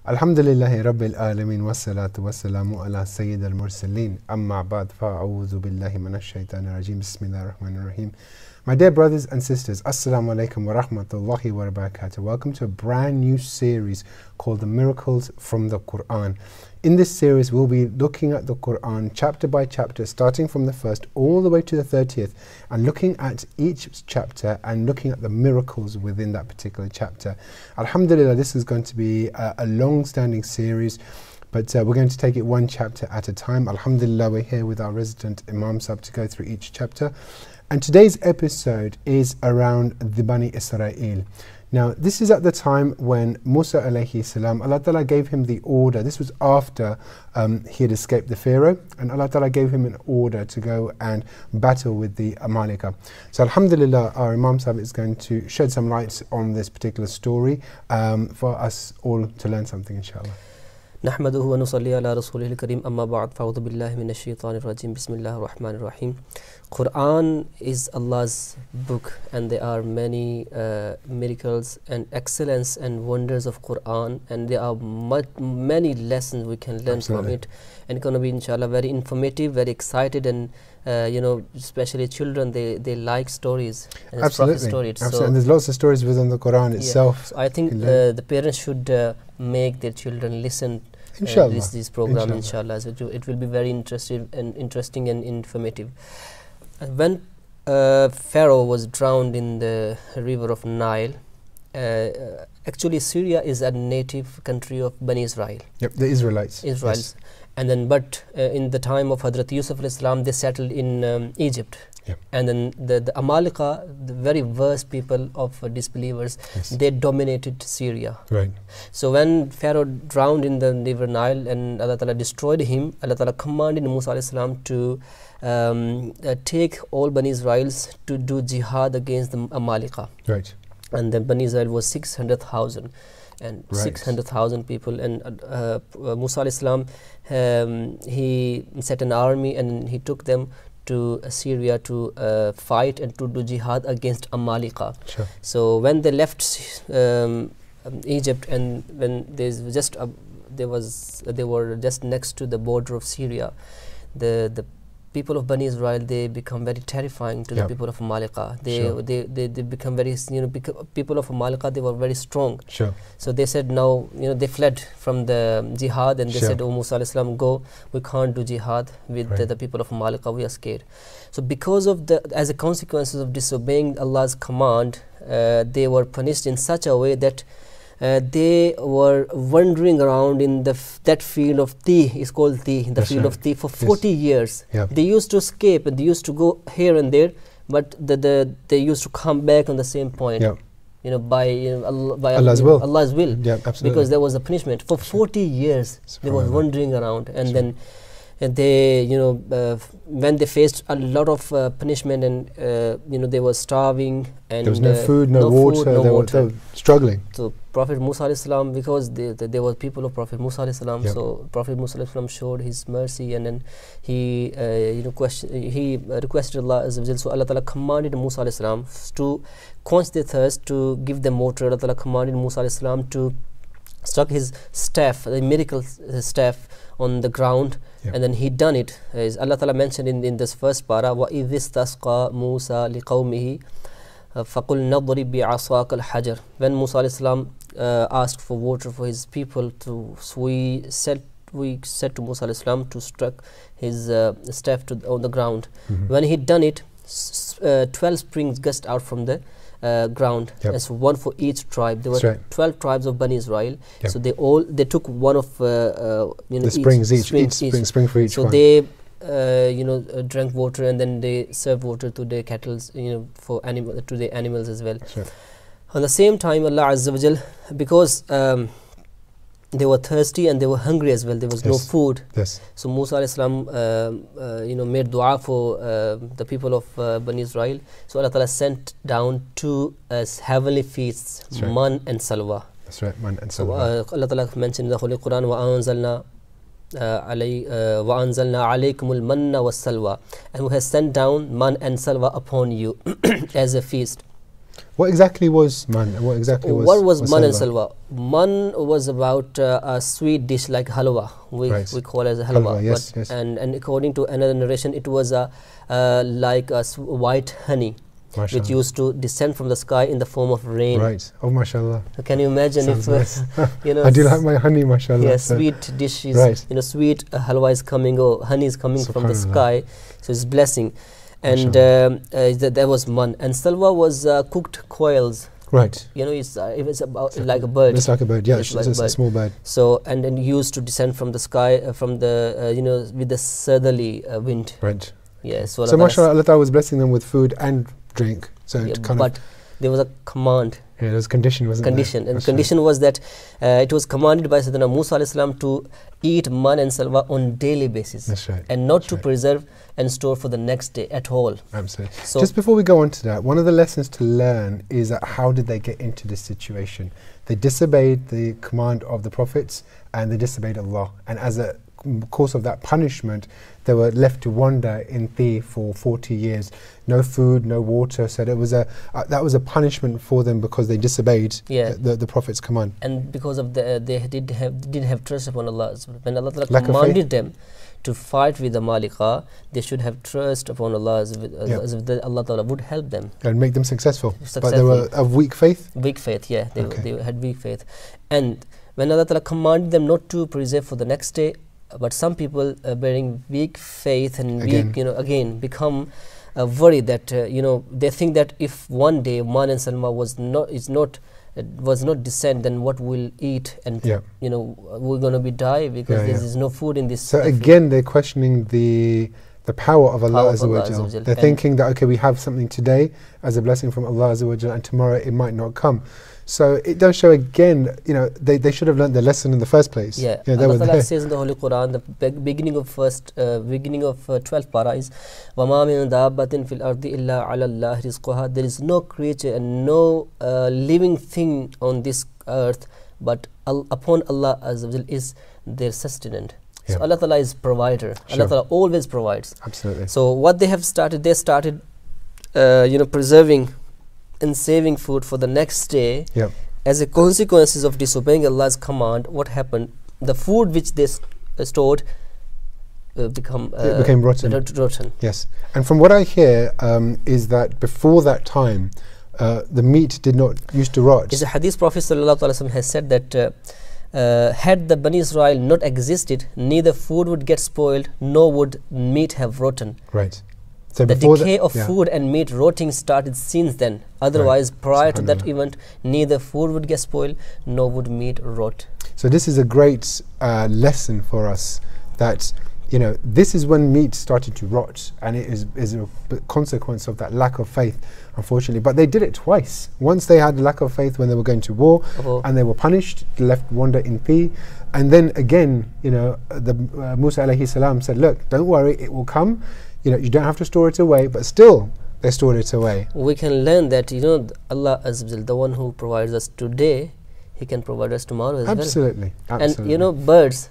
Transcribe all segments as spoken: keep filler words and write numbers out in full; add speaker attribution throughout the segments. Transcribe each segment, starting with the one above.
Speaker 1: Alhamdulillahi Rabbil Alameen wassalatu wassalamu ala Sayyid al-Mursaleen amma ba'd fa'a'udhu billahi minash shaitanir rajim bismillahir rahmanir rahim. My dear brothers and sisters, Assalamu alaikum wa rahmatullahi wa barakatuh. Welcome to a brand new series called The Miracles from the Quran. In this series, we'll be looking at the Quran chapter by chapter, starting from the first all the way to the thirtieth, and looking at each chapter and looking at the miracles within that particular chapter. Alhamdulillah, this is going to be a, a long-standing series, but uh, we're going to take it one chapter at a time. Alhamdulillah, we're here with our resident Imam Sahib to go through each chapter. And today's episode is around the Bani Israel. Now, this is at the time when Musa alayhi salam, Allah Ta'ala gave him the order. This was after um, he had escaped the Pharaoh, and Allah Ta'ala gave him an order to go and battle with the Amalika. So Alhamdulillah, our Imam Sahib is going to shed some light on this particular story um, for us all to learn something, inshallah.
Speaker 2: نحمده ونصلي على رسوله الكريم أما بعد فأعوذ بالله من الشيطان الرجيم بسم الله الرحمن الرحيم. Quran is Allah's book, and there are many uh, miracles and excellence and wonders of Quran, and there are much, many lessons we can learn Absolutely. from it, and it's going to be inshallah very informative, very excited, and uh, you know, especially children, they they like stories, and it's prophet stories.
Speaker 1: Absolutely. So and there's lots of stories within the Quran itself.
Speaker 2: Yeah. So I think uh, the parents should uh, make their children listen
Speaker 1: Inshallah.
Speaker 2: Uh, this this program,
Speaker 1: inshallah.
Speaker 2: inshallah. So it will be very interesting and interesting and informative. When uh, Pharaoh was drowned in the river of Nile, uh, actually Syria is a native country of Bani Israel.
Speaker 1: Yep, the Israelites.
Speaker 2: Israelites.
Speaker 1: Yes.
Speaker 2: And then, but uh, in the time of Hazrat Yusuf al-Islam, they settled in um, Egypt.
Speaker 1: Yep.
Speaker 2: And then the, the Amalika, the very worst people of uh, disbelievers,
Speaker 1: yes.
Speaker 2: they dominated Syria.
Speaker 1: Right.
Speaker 2: So when Pharaoh drowned in the river Nile and Allah Ta'ala destroyed him, Allah Ta'ala commanded Musa alayhi salam to um, uh, take all Bani Israels to do jihad against the Amalika.
Speaker 1: Right.
Speaker 2: And then Bani Israel was six hundred thousand. And
Speaker 1: right.
Speaker 2: six hundred thousand people, and uh, uh, Musa alayhi salam, um, he set an army and he took them to Syria to uh, fight and to do jihad against Amalika.
Speaker 1: Sure.
Speaker 2: So when they left um, Egypt, and when there's just uh, there was uh, they were just next to the border of Syria, the the people of Bani Israel, they become very terrifying to
Speaker 1: yep.
Speaker 2: the people of Amalika. They,
Speaker 1: sure.
Speaker 2: they they they become very, you know, people of Amalika, they were very strong.
Speaker 1: Sure.
Speaker 2: So they said, now, you know, they fled from the jihad, and they
Speaker 1: sure.
Speaker 2: said, oh Musa alayhi salam, go, we can't do jihad with
Speaker 1: right.
Speaker 2: the, the people of Amalika, we are scared. So because of the, as a consequence of disobeying Allah's command, uh, they were punished in such a way that Uh, they were wandering around in the f that field of Tih, is called Tih, the
Speaker 1: That's
Speaker 2: field
Speaker 1: right.
Speaker 2: of Tih, for forty
Speaker 1: yes.
Speaker 2: years.
Speaker 1: Yep.
Speaker 2: They used to escape, and they used to go here and there, but the, the they used to come back on the same point.
Speaker 1: Yep.
Speaker 2: You know, by, you know, Allah, by
Speaker 1: Allah's
Speaker 2: you know,
Speaker 1: will.
Speaker 2: Allah's will.
Speaker 1: Yeah, absolutely.
Speaker 2: Because there was a punishment for forty years. They were wandering around, and
Speaker 1: sure.
Speaker 2: then and they, you know, uh, when they faced a lot of uh, punishment, and uh, you know, they were starving, and
Speaker 1: there was no
Speaker 2: uh,
Speaker 1: food, no,
Speaker 2: no
Speaker 1: water,
Speaker 2: food, no
Speaker 1: they,
Speaker 2: water.
Speaker 1: Were, they were struggling.
Speaker 2: So Prophet Musa alayhi salam, because they, they, they were people of Prophet Musa alayhi salam,
Speaker 1: yep.
Speaker 2: so Prophet Musa alayhi salam showed his mercy, and then he uh, you know question, he uh, requested Allah Azza wa Jal. So Allah Ta'ala commanded Musa alayhi salam to quench their thirst, to give them water. Allah Ta'ala commanded Musa alayhi salam to struck his staff, the miracle staff, on the ground, yep. and then he done it. As Allah Ta'ala mentioned in, in this first para, وَإِذِ اسْتَسْقَى مُوسَى لِقَوْمِهِ فَقُلْ نَضْرِبْ بِعَصَاكَ الْحَجَرِ. When Musa alayhi salam uh, asked for water for his people, to so we said we said to Musa alayhi salam to struck his uh, staff to on the ground.
Speaker 1: Mm-hmm.
Speaker 2: When he done it, s uh, twelve springs gushed out from the uh, ground.
Speaker 1: Yep.
Speaker 2: As one for each tribe. There were
Speaker 1: right.
Speaker 2: twelve tribes of Bani Israel.
Speaker 1: Yep.
Speaker 2: So they all they took one of uh, uh, you know,
Speaker 1: the springs each,
Speaker 2: spring,
Speaker 1: each, spring, spring for each
Speaker 2: so
Speaker 1: one.
Speaker 2: they uh, you know uh, drank water, and then they served water to their cattle, you know, for animal to the animals as well.
Speaker 1: Right.
Speaker 2: On the same time, Allah Azza wa Jal, because um, they were thirsty and they were hungry as well, there was
Speaker 1: yes.
Speaker 2: no food.
Speaker 1: Yes.
Speaker 2: So Musa alayhi salam, uh, uh, you know, made dua for uh, the people of uh, Bani Israel. So Allah Ta'ala sent down two uh, heavenly feasts,
Speaker 1: right.
Speaker 2: man and salwa.
Speaker 1: That's right, man and salwa.
Speaker 2: So uh, Allah Ta'ala mentioned in the Holy Quran, وَأَنزَلْنَا وَأَنزَلْنَا عَلَيْكُمُ الْمَنَّ وَالسَّلْوَى, and we have sent down man and salwa upon you as a feast.
Speaker 1: What exactly was man? What exactly was
Speaker 2: What was, was man
Speaker 1: salwa?
Speaker 2: and salwa? Man was about uh, a sweet dish like halwa. We
Speaker 1: Right.
Speaker 2: we call it as halwa.
Speaker 1: Halwa, yes,
Speaker 2: but,
Speaker 1: yes.
Speaker 2: And and according to another narration, it was a uh, like a s- white honey,
Speaker 1: Mashallah.
Speaker 2: which used to descend from the sky in the form of rain.
Speaker 1: Right. Oh, mashallah.
Speaker 2: So can you imagine
Speaker 1: Sounds
Speaker 2: if uh,
Speaker 1: nice.
Speaker 2: you know?
Speaker 1: I do like my honey, mashallah.
Speaker 2: Yeah,
Speaker 1: so-
Speaker 2: sweet dish is
Speaker 1: Right.
Speaker 2: you know sweet uh, halwa is coming or honey is coming from the
Speaker 1: Subhanallah.
Speaker 2: sky, so it's blessing. And
Speaker 1: Mashallah.
Speaker 2: um, uh, th- there was man, and salwa was uh, cooked quails.
Speaker 1: Right.
Speaker 2: You know, it's uh, it was about like a bird.
Speaker 1: It's like a bird. Yeah,
Speaker 2: It's
Speaker 1: it's,
Speaker 2: like a
Speaker 1: it's a
Speaker 2: bird.
Speaker 1: small bird.
Speaker 2: So and then used to descend from the sky uh, from the uh, you know with the southerly uh, wind.
Speaker 1: Right.
Speaker 2: Yeah. So,
Speaker 1: So,
Speaker 2: Allah
Speaker 1: mashallah, Allah Ta'ala was blessing them with food and drink. So
Speaker 2: yeah,
Speaker 1: it kind
Speaker 2: but
Speaker 1: of
Speaker 2: there was a command.
Speaker 1: yeah, there was condition, wasn't
Speaker 2: Condition
Speaker 1: there?
Speaker 2: and
Speaker 1: That's
Speaker 2: condition was that uh, it was commanded by Sayyidina Musa alayhi salam to eat man and salwa on daily basis,
Speaker 1: That's right.
Speaker 2: and not
Speaker 1: That's
Speaker 2: to
Speaker 1: right.
Speaker 2: preserve and store for the next day at all.
Speaker 1: Absolutely.
Speaker 2: So
Speaker 1: Just before we go on to that, one of the lessons to learn is that how did they get into this situation? They disobeyed the command of the prophets and they disobeyed Allah. And as a course of that punishment, they were left to wander in Thi for forty years. No food, no water. So that was a uh, that was a punishment for them because they disobeyed
Speaker 2: Yeah.
Speaker 1: the, the, the prophet's command.
Speaker 2: and because of the uh, they did have didn't have trust upon Allah. So when Allah Ta'ala
Speaker 1: Lack of
Speaker 2: commanded them to fight with the Malika, they should have trust upon Allah as, if- as,
Speaker 1: Yeah.
Speaker 2: as if the Allah Ta'ala would help them.
Speaker 1: And make them successful. But they
Speaker 2: Successful.
Speaker 1: were of weak faith.
Speaker 2: Weak faith, yeah, they,
Speaker 1: Okay.
Speaker 2: they had weak faith. And when Allah Ta'ala commanded them not to preserve for the next day, but some people uh, bearing weak faith and
Speaker 1: Again.
Speaker 2: weak, you know, again become uh, worried that uh, you know they think that if one day man and Salma was not is not uh, was not descent, then what we'll eat, and
Speaker 1: Yeah.
Speaker 2: you know we're gonna be die because
Speaker 1: Yeah,
Speaker 2: there
Speaker 1: yeah.
Speaker 2: is no food in this.
Speaker 1: So
Speaker 2: uh, food.
Speaker 1: again, they're questioning the the power of Allah
Speaker 2: Power of
Speaker 1: Azza wa
Speaker 2: Allah Azza
Speaker 1: Jal.
Speaker 2: wa Jal.
Speaker 1: They're
Speaker 2: And-
Speaker 1: thinking that okay, we have something today as a blessing from Allah Azza wa Jal, and tomorrow it might not come. So it does show again, you know, they, they should have learned their lesson in the first place.
Speaker 2: Yeah,
Speaker 1: you know, they
Speaker 2: Allah
Speaker 1: were
Speaker 2: Ta'ala
Speaker 1: there.
Speaker 2: says in the Holy Quran, the be- beginning of first, uh, beginning of uh, twelfth para is, وَمَا مِن دَابَّةٍ فِي الْأَرْضِ إِلَّا عَلَى اللَّهِ رِزْقُهَا. There is no creature and no uh, living thing on this earth, but al- upon Allah Azza wa Jal is their sustenance.
Speaker 1: Yeah.
Speaker 2: So Allah Ta'ala is provider.
Speaker 1: Sure.
Speaker 2: Allah Ta'ala always provides.
Speaker 1: Absolutely.
Speaker 2: So what they have started, they started, uh, you know, preserving and saving food for the next day.
Speaker 1: Yep.
Speaker 2: As a consequences of disobeying Allah's command, what happened? The food which they st- uh, stored uh, become uh,
Speaker 1: It became rotten.
Speaker 2: rot- rotten.
Speaker 1: Yes. And from what I hear um, is that before that time, uh, the meat did not used to rot.
Speaker 2: Is a hadith Prophet sallallahu alaihi wasallam has said that uh, uh, had the Bani Israel not existed, neither food would get spoiled, nor would meat have rotten.
Speaker 1: Right. So
Speaker 2: The
Speaker 1: before
Speaker 2: decay
Speaker 1: that-
Speaker 2: of
Speaker 1: yeah.
Speaker 2: food and meat rotting started since then. Otherwise, prior to that
Speaker 1: Subhanallah.
Speaker 2: event, neither food would get spoiled, nor would meat rot.
Speaker 1: So this is a great uh, lesson for us that, you know, this is when meat started to rot, and it is, is a b- consequence of that lack of faith, unfortunately. But they did it twice. Once they had lack of faith when they were going to war,
Speaker 2: Oh.
Speaker 1: and they were punished, left wander in Thi. And then again, you know, the uh, Musa alayhi salam said, look, don't worry, it will come. You know, you don't have to store it away, but still they stored it away.
Speaker 2: We can learn that, you know, th- Allah Azza wa Jal, the one who provides us today, He can provide us tomorrow as well.
Speaker 1: Absolutely. Absolutely.
Speaker 2: And you know, birds,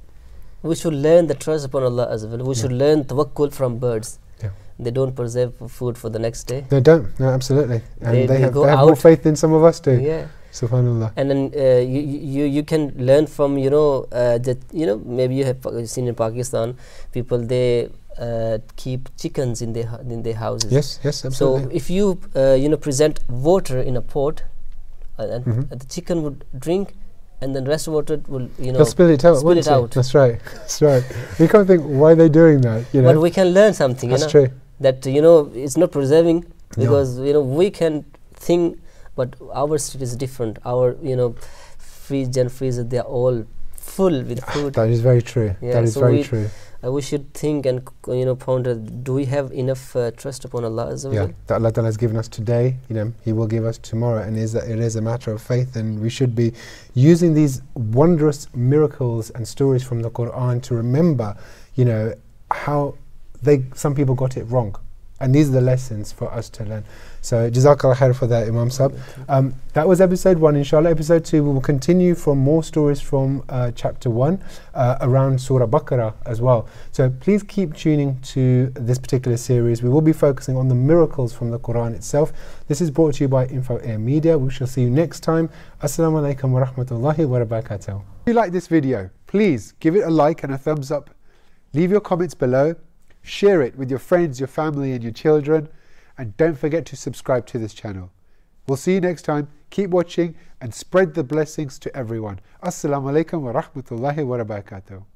Speaker 2: we should learn the trust upon Allah as well. We
Speaker 1: Yeah.
Speaker 2: should learn tawakkul from birds.
Speaker 1: Yeah.
Speaker 2: They don't preserve food for the next day.
Speaker 1: They don't. No, absolutely. And
Speaker 2: They-
Speaker 1: they,
Speaker 2: they
Speaker 1: have,
Speaker 2: go
Speaker 1: they have more
Speaker 2: out.
Speaker 1: faith than some of us do.
Speaker 2: Yeah.
Speaker 1: Subhanallah.
Speaker 2: And then uh, you, you you can learn from, you know, uh, that, you know, maybe you have pa- seen in Pakistan, people, they uh, keep chickens in their hu- in their houses.
Speaker 1: Yes, yes, absolutely.
Speaker 2: So if you uh, you know present water in a pot, uh, and
Speaker 1: Mhm.
Speaker 2: the chicken would drink, and then rest of water will, you know,
Speaker 1: They'll spill it out.
Speaker 2: spill
Speaker 1: won't
Speaker 2: it
Speaker 1: they?
Speaker 2: out.
Speaker 1: That's right. That's right. You can't think why they're doing that. You know.
Speaker 2: But we can learn something.
Speaker 1: That's
Speaker 2: you know,
Speaker 1: true.
Speaker 2: that you know it's not preserving,
Speaker 1: No.
Speaker 2: because you know we can think, but our street is different. Our, you know, fridge and freezer, they are all full with food.
Speaker 1: That is very true.
Speaker 2: Yeah,
Speaker 1: that is
Speaker 2: so
Speaker 1: very
Speaker 2: we-
Speaker 1: true.
Speaker 2: Uh, we should think and c- you know ponder: do we have enough uh, trust upon Allah Azza wa
Speaker 1: Yeah,
Speaker 2: Jal?
Speaker 1: that Allah Ta'ala has given us today, you know, He will give us tomorrow, and is that it is a matter of faith, and we should be using these wondrous miracles and stories from the Quran to remember, you know, how they some people got it wrong, And these are the lessons for us to learn. So Jazakallah khair for that, Imam Sahib. Um, that was episode one. Inshallah, episode two, we will continue from more stories from uh, chapter one uh, around Surah Baqarah as well. So please keep tuning to this particular series. We will be focusing on the miracles from the Quran itself. This is brought to you by Info Air Media. We shall see you next time. Assalamu alaikum wa rahmatullahi wa barakatuh. If you like this video, please give it a like and a thumbs up. Leave your comments below. Share it with your friends, your family and your children. And don't forget to subscribe to this channel. We'll see you next time. Keep watching and spread the blessings to everyone. Assalamu alaikum wa rahmatullahi wa barakatuh.